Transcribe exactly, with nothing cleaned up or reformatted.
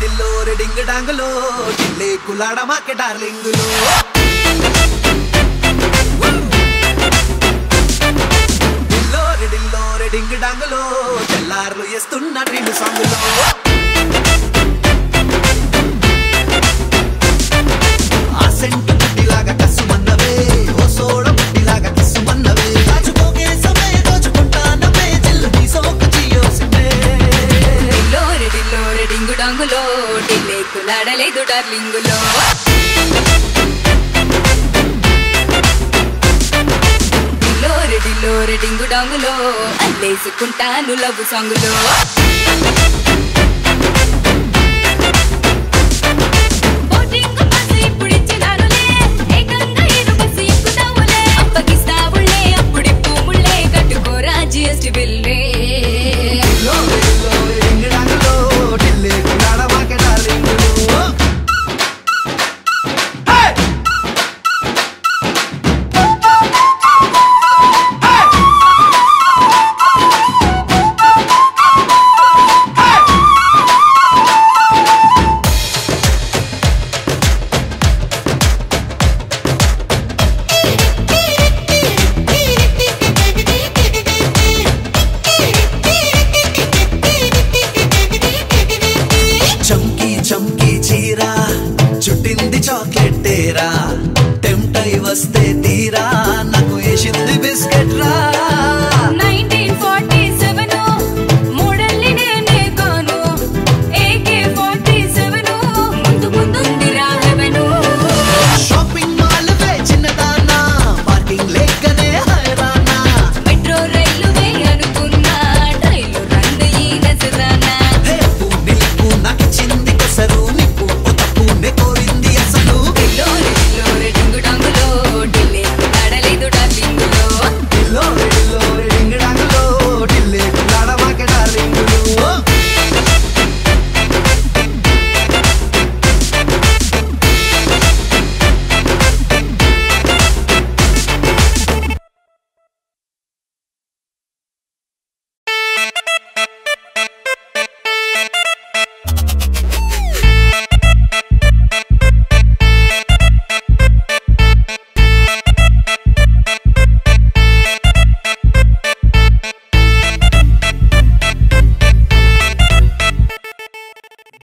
Dhillon reading డాంగులో ఢిల్లీ కులాడ మాకే డార్లింగులో డిల్లో రెడిల్లో రెడింగ్ డాంగులో తెల్లార్లు వేస్తున్న డ్రీమ్ సాంగులో ఆ సెంటు పుట్టిలాగా కసుమన్నవే ఓ సోడ పుట్టిలాగా కిసుమన్నవే రాజుకోకే సమయ దోచుకుంటానవే చెల్లు నీ సోకు చియోసిమే డిల్లో రెడిల్లో రెడింగ్ డాంగులో ఢిల్లీ కులాడలేదు డార్లింగులో డిల్లో రెడిల్లో రెడింగ్ డాంగులో అల్లేసుకుంటాను లవ్ సాంగులో చంకీ చీరా చుట్టింది చాక్లెట్ తేరా టెంప్ట్ అయి వస్తే తీరా నాకు వేసింది